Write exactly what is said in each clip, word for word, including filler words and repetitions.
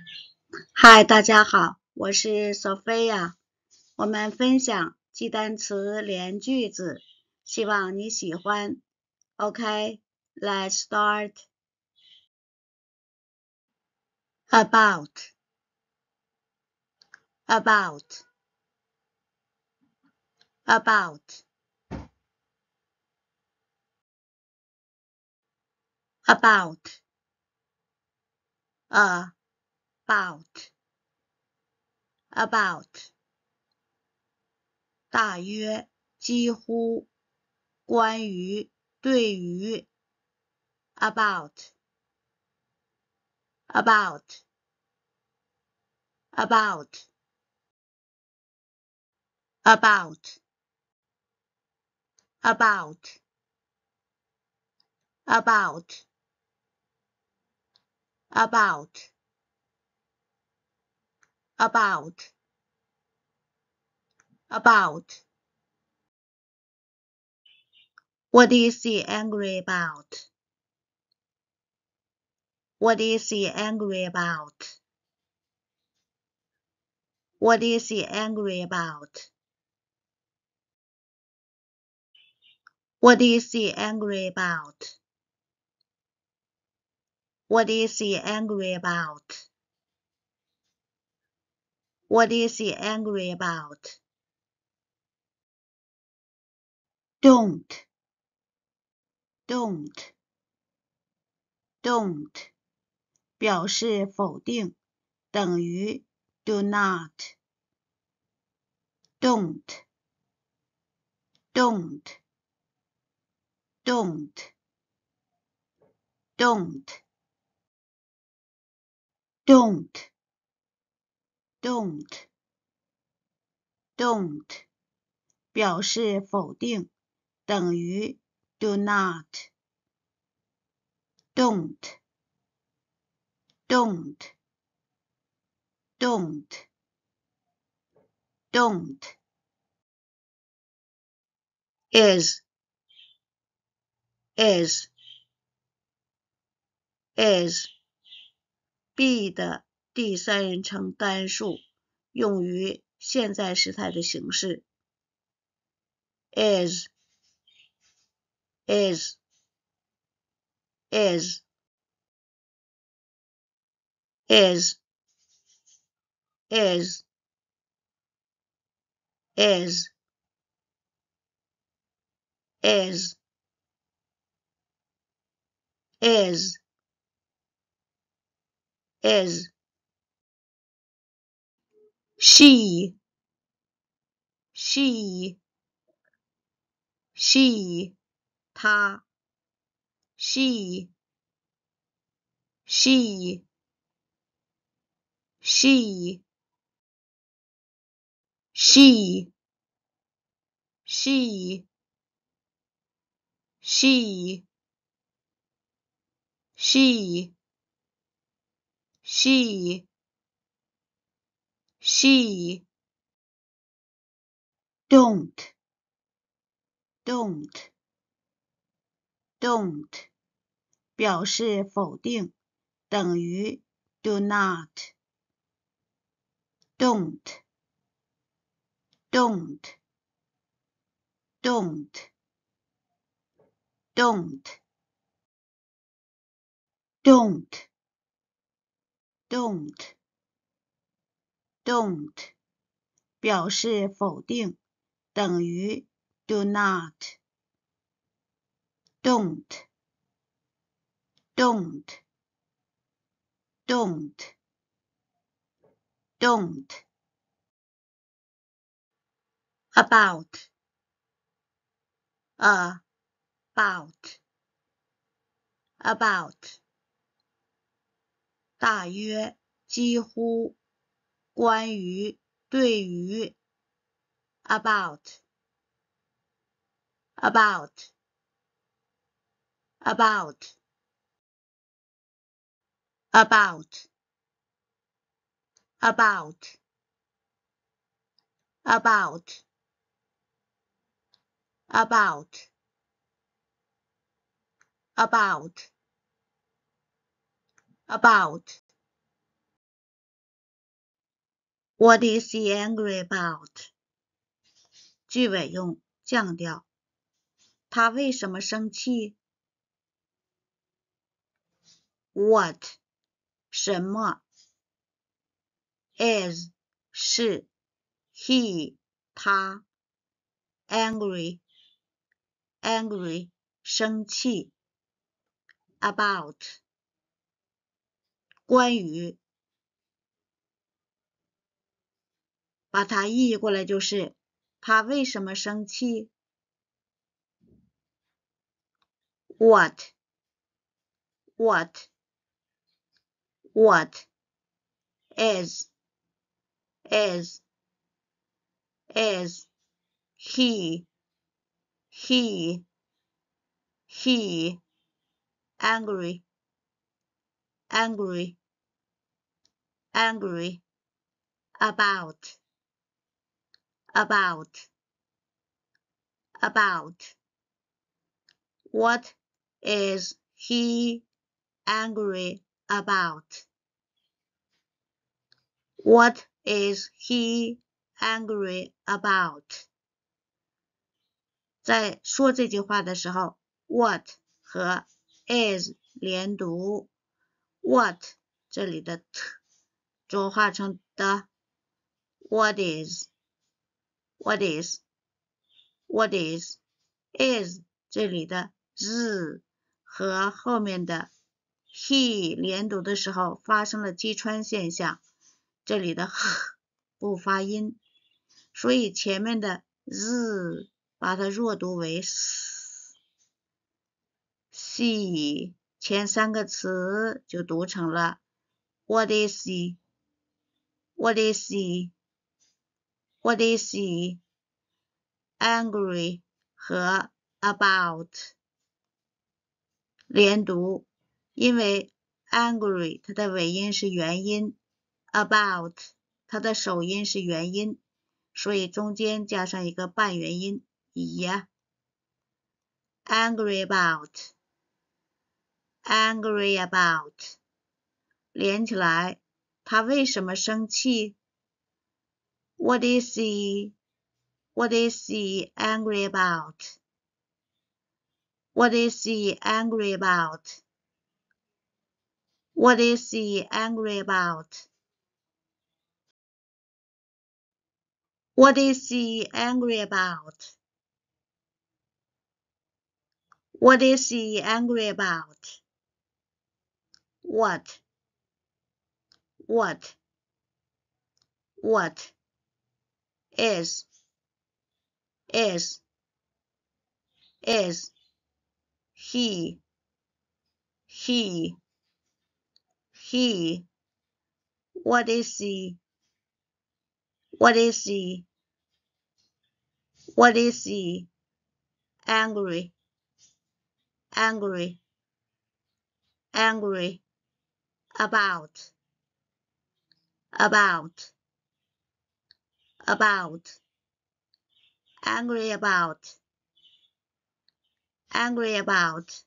嗨，大家好，我是索菲亚。我们分享记单词连句子，希望你喜欢。OK, let's start. About, about, about, about, about, about. 大约，几乎，关于，对于。About, about, about, about, about, about, about, about, about. What is he angry about? What is he angry about? What is he angry about? What is he angry about? What is he angry about? What is he angry about? Don't, don't, don't. 表示否定，等于 do not. Don't, don't, don't, don't, don't, don't, don't. 表示否定，等于 do not. Don't, don't, don't, don't. Is, is, is. be 的第三人称单数，用于现在时态的形式。is, is, is, is, is, is, is, is, is. She, she, she. 她 she, she, she, she, she, she, she, she, she. Don't, don't, don't. 表示否定，等于 do not. Don't, don't, don't, don't, don't, don't, don't. 表示否定，等于 do not. Don't, don't, don't, don't. About, about, about. 大约，几乎，关于，对于。About, about, about, about, about, about, about, about, about. What is he angry about? 句尾用降调。他为什么生气 ？What 什么 is 是 he 他 angry angry 生气 about 关于，把它译过来就是他为什么生气 ？What what what is is is he he he angry angry angry about about about what is he angry about? What is he angry about? 在说这句话的时候 what 和 is 连读 what 这里的 t 浊化成的 what is what is what is is 这里的 z 和后面的 he 连读的时候发生了击穿现象，这里的 h 不发音，所以前面的 z 把它弱读为 s， c 前三个词就读成了 what is he what is he what is he angry 和 about 连读，因为 angry 它的尾音是元音 about 它的首音是元音，所以中间加上一个半元音 e angry about angry about 连起来，他为什么生气 What is he What is he angry about? What is he angry about? What is he angry about? What is he angry about? What is he angry about? What? What? What? Is? Is? Is? He? He? He? What is he? What is he? What is he? Angry? Angry? Angry? About? About? About? Angry about? Angry about?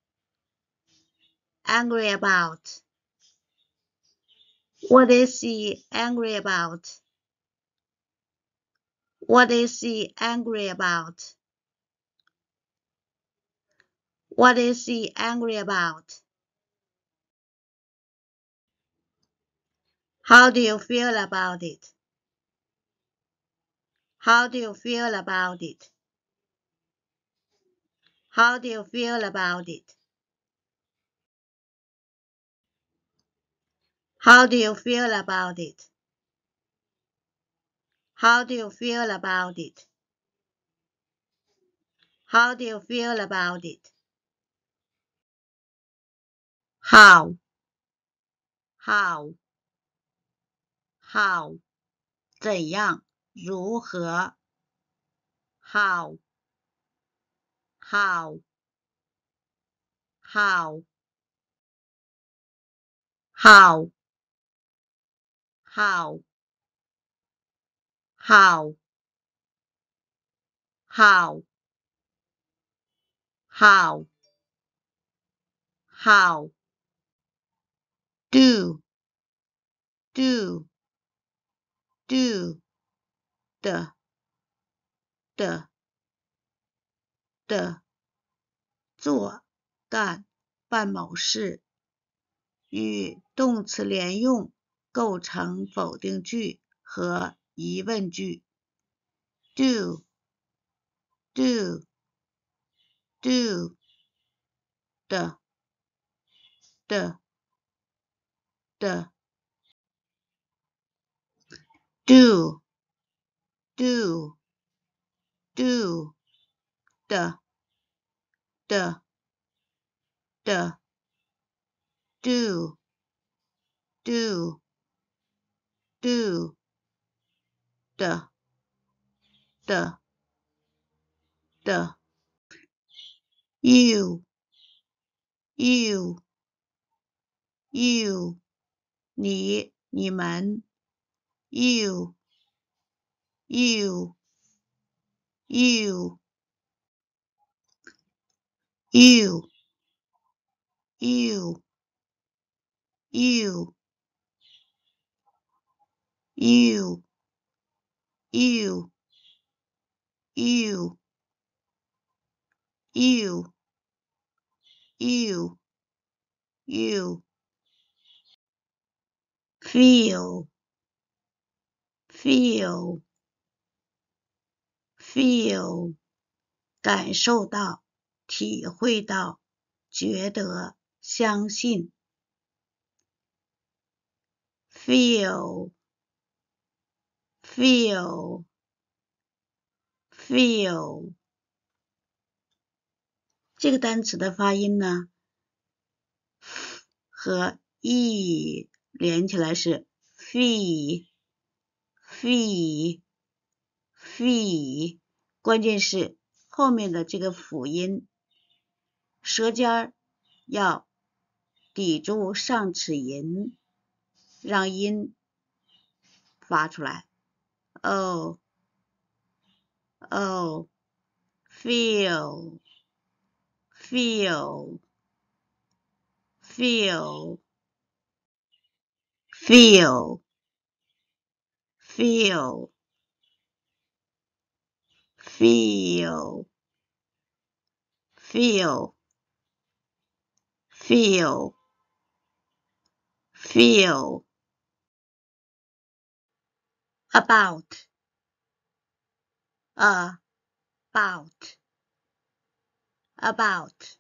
Angry about? What is he angry about? What is he angry about? What is he angry about? How do you feel about it? How do you feel about it? How do you feel about it? How do you feel about it? How do you feel about it? How do you feel about it? How? How? How? 怎样？如何？ How? How? How? How? How? How? How? How? How? Do? Do? do 的的的做干办某事，与动词连用构成否定句和疑问句。do do do 的的的 do do do 的的的 do do do 的的的 you you you 你你们 you you you you you you you you you you you you feel feel feel 感受到体会到觉得相信 feel feel feel 这个单词的发音呢和 e 连起来是 fee fee fee 关键是后面的这个辅音舌尖要抵住上齿龈，让音发出来。哦哦 feel feel feel feel feel feel feel feel feel about about about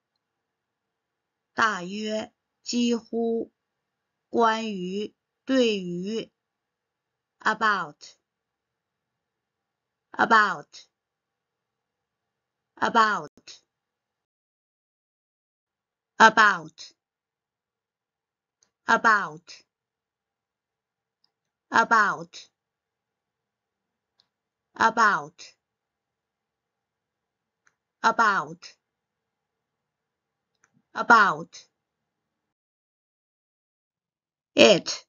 大约几乎关于对于 about about about about about about about about about it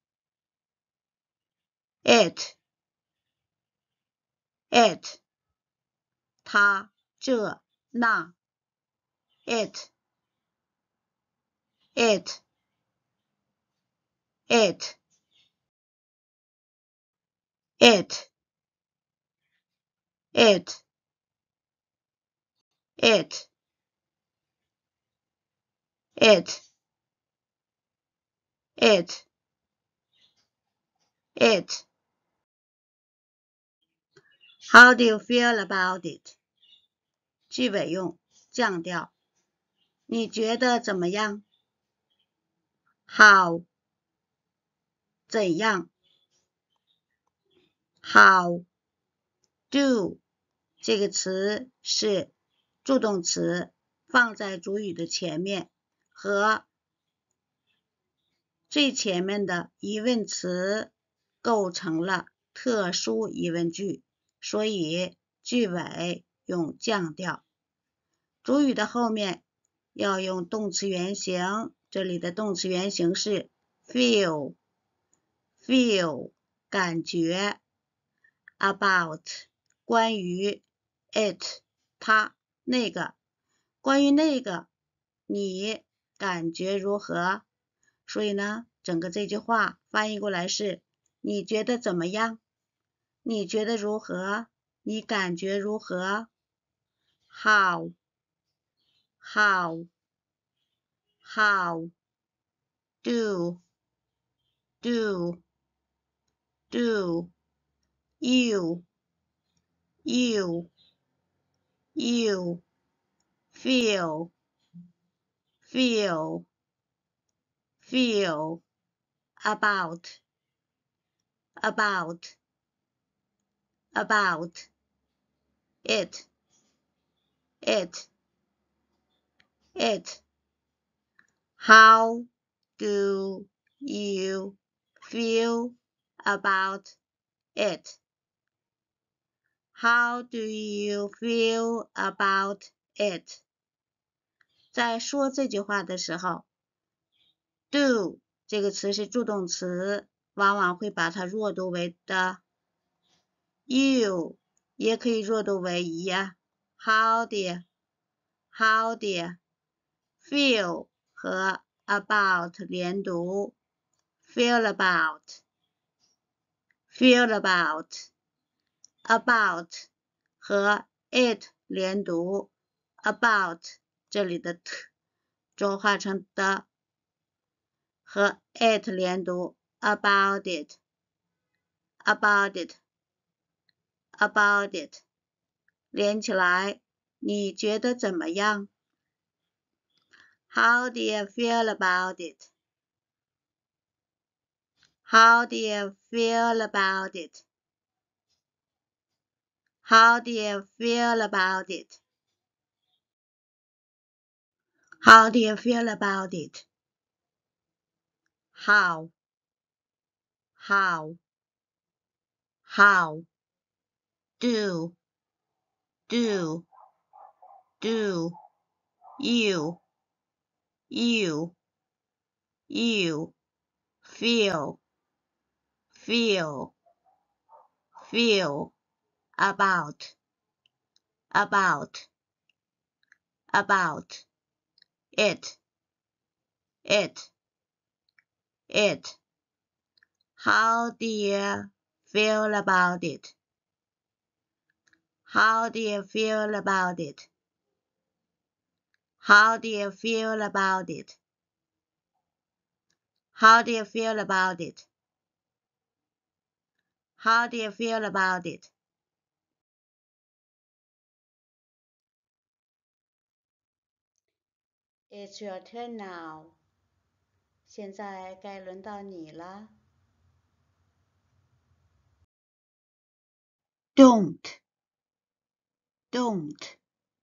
it it 他这那 it it it it it it it it it How do you feel about it? 句尾用降调，你觉得怎么样？ How 怎样？ How do 这个词是助动词放在主语的前面，和最前面的疑问词构成了特殊疑问句，所以句尾用降调。主语的后面要用动词原形，这里的动词原形是 feel feel 感觉 about 关于 it 它那个关于那个你感觉如何？所以呢整个这句话翻译过来是你觉得怎么样？ 你觉得如何？你感觉如何 ？How, how, how, do, do, do, you, you, you, feel, feel, feel, about, about, about, it, it, it. How do you feel about it? How do you feel about it? 在说这句话的时候 ，do 这个词是助动词，往往会把它弱读为的。You 也可以弱读为一呀。How dear, how dear, feel 和 about 连读 ，feel about, feel about, about 和 it 连读 ，about 这里的 t 浊化成的，和 it 连读 ，about it, about it, about it 连起来，你觉得怎么样 ？How do you feel about it? How do you feel about it? How do you feel about it? How do you feel about it? How, how, how, do, do, do, you, you, you, feel, feel, feel, about, about, about, it, it, it. How do you feel about it? How do you feel about it? How do you feel about it? How do you feel about it? How do you feel about it? It's your turn now. 现在该轮到你了。Don't, don't,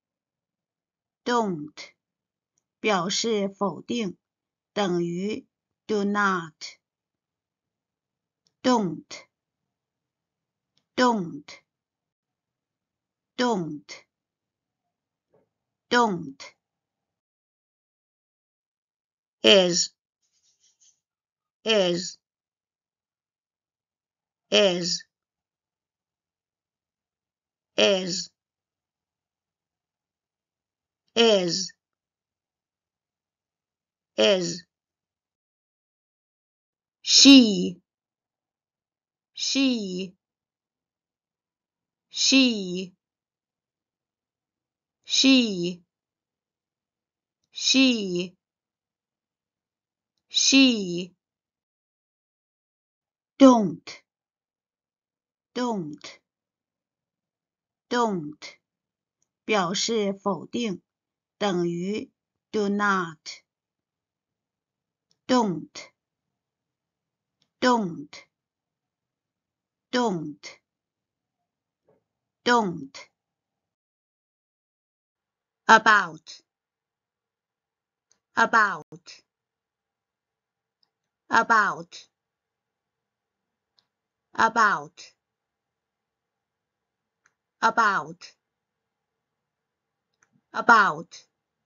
don't 表示否定，等于 do not. Don't, don't, don't, don't. Is, is, is, is, is, is. She, she, she, she, she, she. Don't, don't, don't 表示否定，等于 do not. Don't, don't, don't, don't. About, about, about, about, about, about.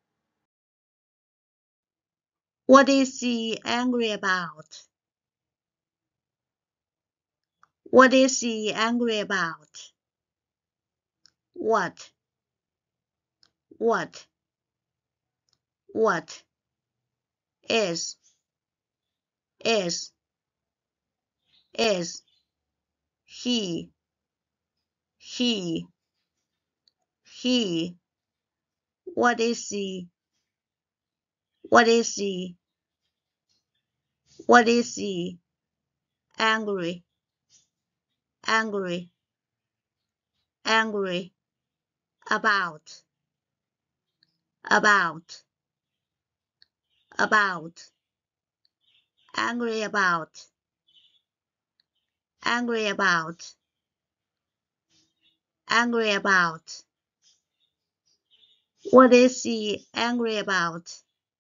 What is he angry about? What is he angry about? What? What? What? Is? Is? Is? He? he, he, what is he, what is he, what is he, angry, angry, angry, about, about, about, angry about, angry about, angry about, what is he angry about,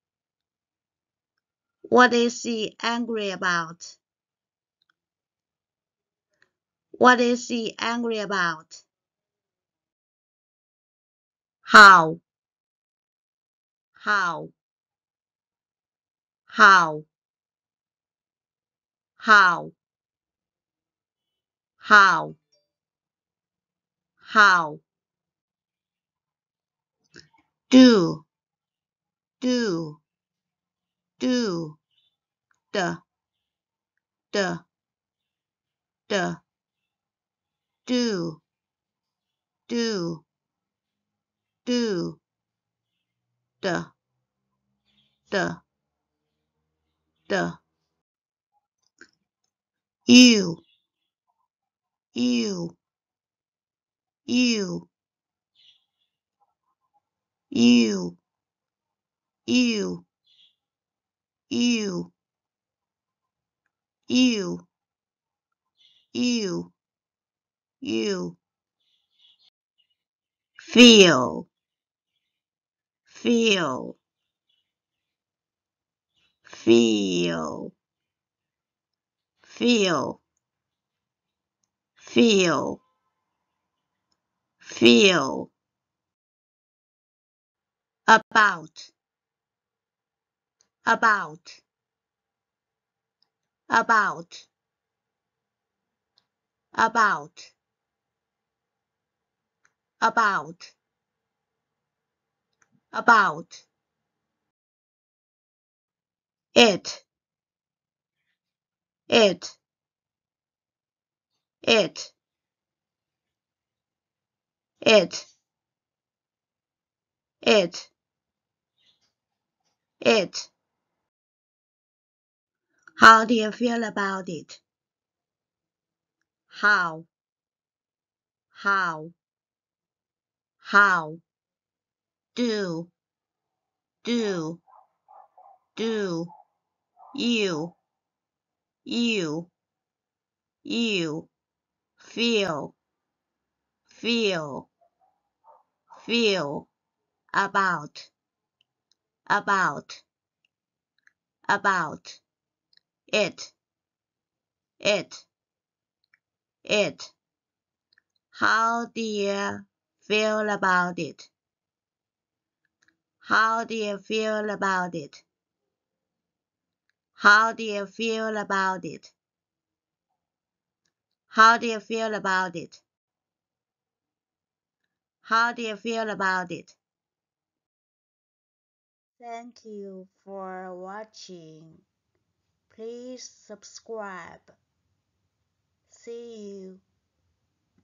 what is he angry about, what is he angry about, how, how, how, how, how, how, do, do, do, the, the, the, do, do, do, the, the, the, you, you, you, you, you, you, you, you, you, feel, feel, feel, feel, feel, feel, about, about, about, about, about, about, it, it, it, it, it, it. How do you feel about it? How, how, how, do, do, do, you, you, you, feel, feel, feel, about, about, about, it, it, it. How do you feel about it? How do you feel about it? How do you feel about it? How do you feel about it? How do you feel about it? Thank you for watching. Please subscribe. See you.